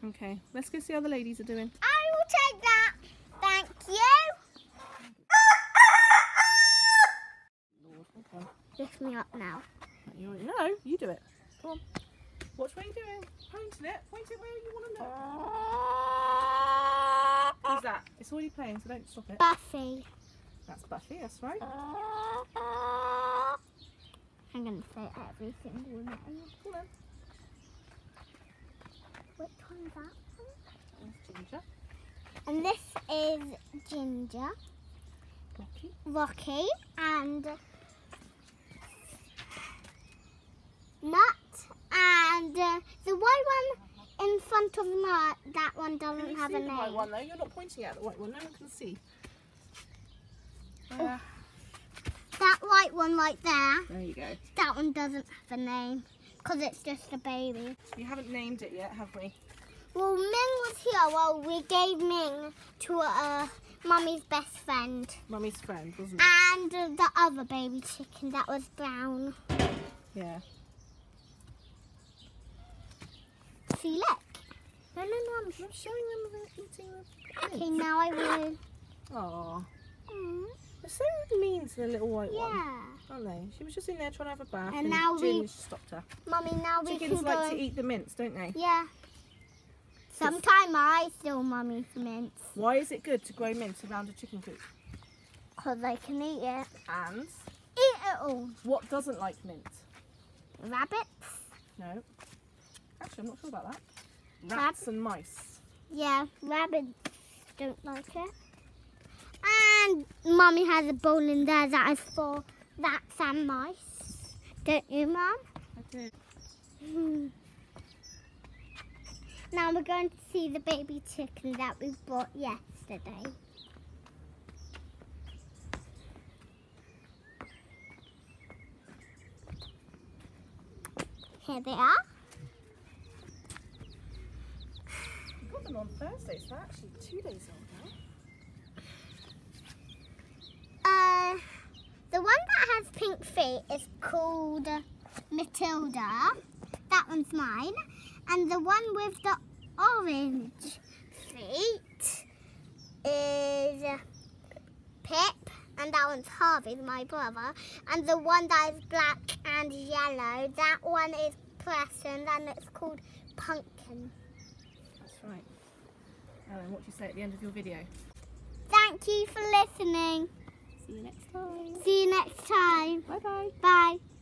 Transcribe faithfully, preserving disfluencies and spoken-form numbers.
Okay, let's go see how the ladies are doing. I will take that. Thank you. Lord, okay. Lift me up now. You, no, you do it. Come on. Watch what you're doing. Pointing it. Point it where you want to look. Who's that? It's already playing, so don't stop it. Buffy. That's Buffy, that's right. I'm going to say every single name. Come on. Which one's that one? That's Ginger. And this is Ginger, Rocky. Rocky, and Nut, and uh, the white one in front of Nut, that one doesn't Can you have see a the name. white one though? You're not pointing at the white one, no one can see. Uh, That white one right there, there you go. that one doesn't have a name, because it's just a baby. We haven't named it yet, have we? Well, Ming was here. Well, we gave Ming to uh, Mummy's best friend. Mummy's friend, wasn't it? And uh, the other baby chicken that was brown. Yeah. See, look. No, no, no, I'm I'm showing them the eating the Okay, now I will. Aww. Mm, They're so mean to the little white one, yeah. aren't they? She was just in there trying to have a bath And and, now Jin we- stopped her. Mummy, now we Chickens can like go. to eat the mince, don't they? Yeah. Sometime I steal Mummy's mince. Why is it good to grow mince around a chicken coop? Because I can eat it. And Eat it all. what doesn't like mince? Rabbits? No. Actually, I'm not sure about that. Rats and mice. Yeah, rabbits don't like it. And Mummy has a bowl in there that is for rats and mice. Don't you, Mum? I do. Hmm. Now we're going to see the baby chicken that we bought yesterday. Here they are. We got them on Thursday, so they're actually two days old now. Uh, the one that has pink feet is called Matilda. That one's mine. And the one with the orange feet is Pip. And that one's Harvey, my brother. And the one that is black and yellow, that one is Preston, and it's called Pumpkin. That's right. Ellen, what do you say at the end of your video? Thank you for listening. See you next time. See you next time. Bye-bye. Bye.